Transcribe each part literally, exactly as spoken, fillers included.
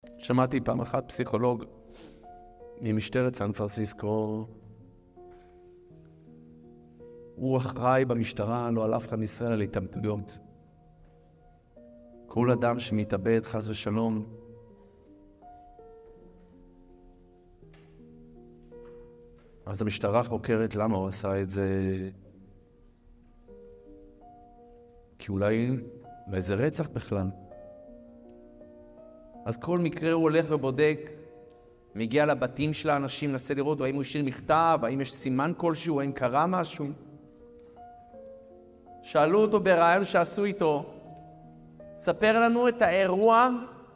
שמעתי פעם אחת פסיכולוג ממשטרת סן פרנסיסקו, הוא אחראי במשטרה, לא על אף אחד מישראל, על התאבדויות. כל אדם שמתאבד, חס ושלום, אז המשטרה חוקרת למה הוא עשה את זה. כי אולי איזה רצח בכלל. אז כל מקרה הוא הולך ובודק, מגיע לבתים של האנשים, נסה לראות האם הוא השאיר מכתב, האם יש סימן כלשהו, האם קרה משהו. שאלו אותו ברעיון שעשו איתו, ספר לנו את האירוע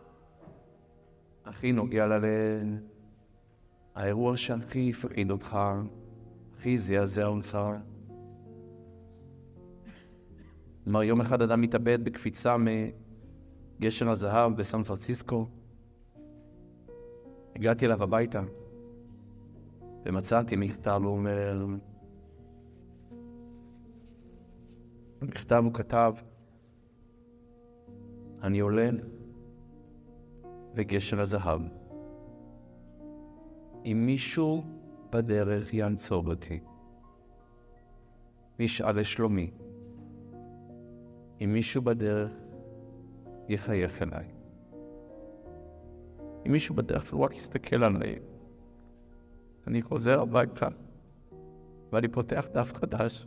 הכי נוגע ללב, האירוע שהכי הפחיד אותך, הכי זעזע אותך. כלומר, יום אחד אדם מתאבד בקפיצה מגשר הזהב בסן פרנסיסקו. הגעתי אליו הביתה ומצאתי מכתב, הוא אומר, במכתב הוא כתב, אני עולה בגשר הזהב. אם מישהו בדרך יעצור אותי, ישאל לשלומי. אם מישהו בדרך יחייך אליי. אם מישהו בדרך רק יסתכל עליי. אני חוזר הביתה ואני פותח דף חדש.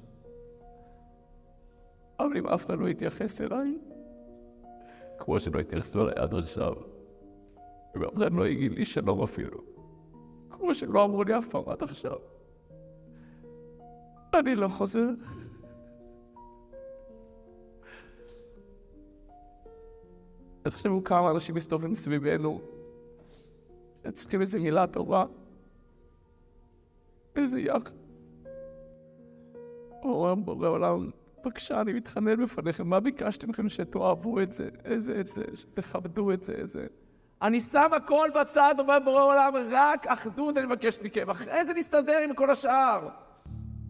אבל אם אף אחד לא יתייחס אליי, כמו שלא יתייחסו אליי עד עכשיו, אם אף אחד לא יגיד לי שלום אפילו, כמו שלא אמרו לי אף פעם עד עכשיו, אני לא חוזר. תחשבו כמה אנשים מסתובבים סביבנו, צריכים איזו מילה טובה, איזה יחס. או בורא עולם, בבקשה, אני מתחנן בפניכם, מה ביקשתם לכם שתאהבו את זה, איזה את זה, שתכבדו את זה, איזה. אני שם הכל בצד, אומר בורא עולם, רק אחדות אני מבקש מכם, אחרי זה נסתדר עם כל השאר.